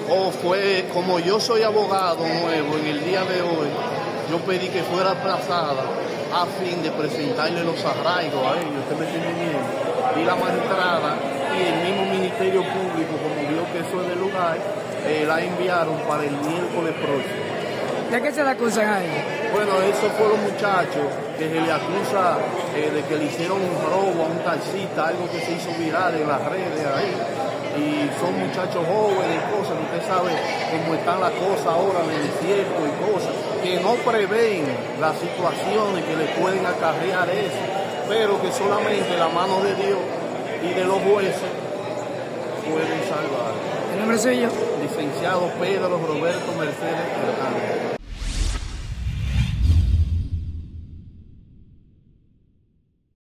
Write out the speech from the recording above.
O fue, como yo soy abogado nuevo en el día de hoy, yo pedí que fuera aplazada a fin de presentarle los arraigos a ellos, ¿usted me está entendiendo? Y la magistrada y el mismo Ministerio Público, como vio que eso es del lugar, la enviaron para el miércoles próximo. ¿De qué se le acusan a ellos? Bueno, esos fueron muchachos que se le acusa de que le hicieron un robo a un taxista, algo que se hizo viral en las redes ahí. Y son muchachos jóvenes y cosas, usted sabe cómo están las cosas ahora en el desierto y cosas, que no prevén las situaciones que le pueden acarrear eso, pero que solamente la mano de Dios y de los jueces pueden salvar. ¿El nombre suyo? Licenciado Pedro Roberto Mercedes Hernández.